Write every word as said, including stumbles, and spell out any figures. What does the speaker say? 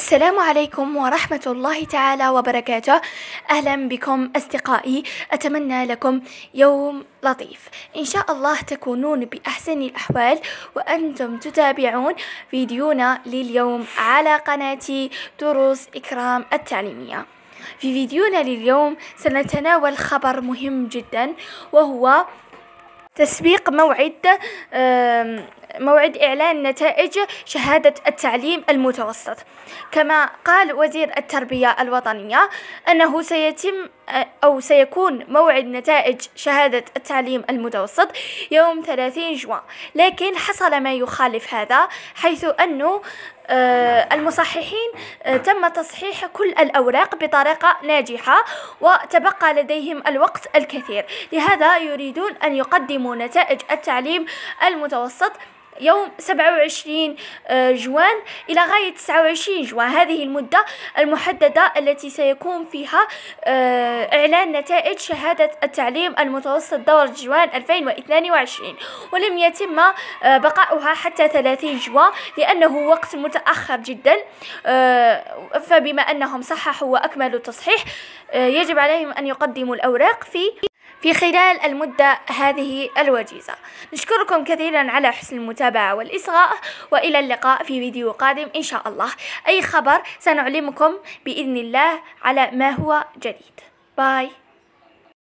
السلام عليكم ورحمة الله تعالى وبركاته. أهلا بكم أصدقائي، أتمنى لكم يوم لطيف إن شاء الله، تكونون بأحسن الأحوال وأنتم تتابعون فيديونا لليوم على قناة دروس إكرام التعليمية. في فيديونا لليوم سنتناول خبر مهم جدا، وهو تسبيق موعد موعد إعلان نتائج شهادة التعليم المتوسط. كما قال وزير التربية الوطنية أنه سيتم أو سيكون موعد نتائج شهادة التعليم المتوسط يوم ثلاثين جوان، لكن حصل ما يخالف هذا، حيث أنه المصححين تم تصحيح كل الأوراق بطريقة ناجحة وتبقى لديهم الوقت الكثير، لهذا يريدون أن يقدموا نتائج التعليم المتوسط يوم سبعة وعشرين جوان إلى غاية تسعة وعشرين جوان. هذه المدة المحددة التي سيكون فيها إعلان نتائج شهادة التعليم المتوسط دورة جوان ألفين واثنين وعشرين، ولم يتم بقاؤها حتى ثلاثين جوان لأنه وقت متأخر جدا. فبما أنهم صححوا وأكملوا التصحيح، يجب عليهم أن يقدموا الأوراق في في خلال المدة هذه الوجيزة. نشكركم كثيرا على حسن المتابعة والإصغاء، وإلى اللقاء في فيديو قادم إن شاء الله. أي خبر سنعلمكم بإذن الله على ما هو جديد. باي.